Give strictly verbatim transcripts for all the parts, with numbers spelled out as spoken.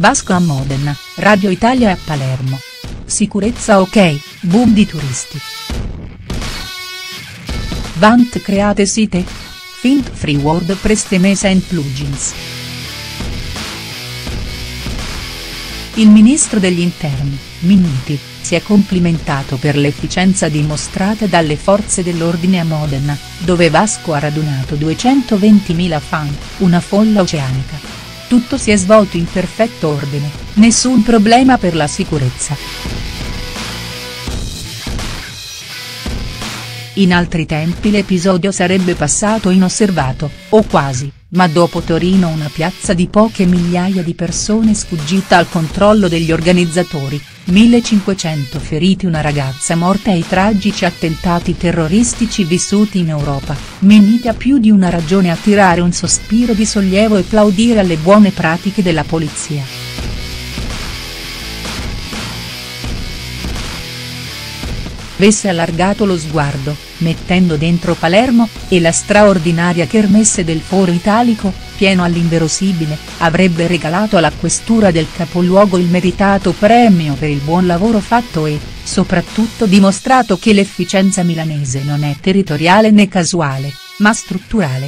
Vasco a Modena, Radio Italia a Palermo. Sicurezza ok, boom di turisti. Vant create site? Find free WordPress themes and plugins. Il ministro degli interni, Minniti, si è complimentato per l'efficienza dimostrata dalle forze dell'ordine a Modena, dove Vasco ha radunato duecentoventimila fan, una folla oceanica. Tutto si è svolto in perfetto ordine, nessun problema per la sicurezza. In altri tempi l'episodio sarebbe passato inosservato, o quasi, ma dopo Torino una piazza di poche migliaia di persone sfuggita al controllo degli organizzatori, millecinquecento feriti, una ragazza morta e i tragici attentati terroristici vissuti in Europa, Minniti ha più di una ragione a tirare un sospiro di sollievo e plaudire alle buone pratiche della polizia. Avesse allargato lo sguardo, mettendo dentro Palermo, e la straordinaria kermesse del Foro Italico, pieno all'inverosimile, avrebbe regalato alla questura del capoluogo il meritato premio per il buon lavoro fatto e, soprattutto, dimostrato che l'efficienza milanese non è territoriale né casuale, ma strutturale.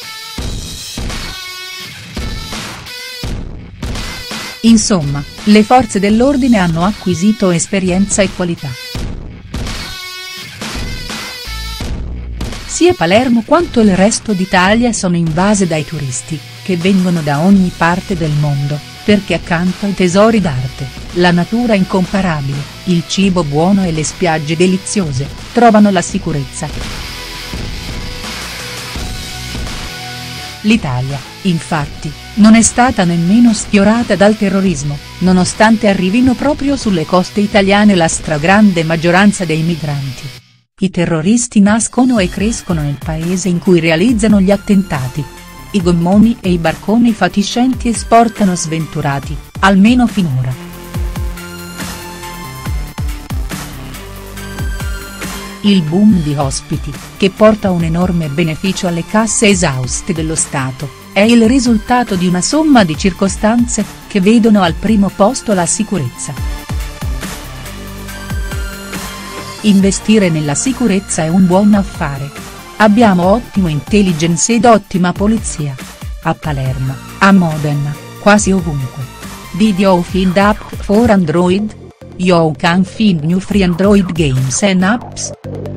Insomma, le forze dell'ordine hanno acquisito esperienza e qualità. Sia Palermo quanto il resto d'Italia sono invase dai turisti, che vengono da ogni parte del mondo, perché accanto ai tesori d'arte, la natura incomparabile, il cibo buono e le spiagge deliziose, trovano la sicurezza. L'Italia, infatti, non è stata nemmeno sfiorata dal terrorismo, nonostante arrivino proprio sulle coste italiane la stragrande maggioranza dei migranti. I terroristi nascono e crescono nel paese in cui realizzano gli attentati. I gommoni e i barconi fatiscenti esportano sventurati, almeno finora. Il boom di ospiti, che porta un enorme beneficio alle casse esauste dello Stato, è il risultato di una somma di circostanze, che vedono al primo posto la sicurezza. Investire nella sicurezza è un buon affare. Abbiamo ottimo intelligence ed ottima polizia. A Palermo, a Modena, quasi ovunque. Did you find app for Android? You can find new free Android games and apps.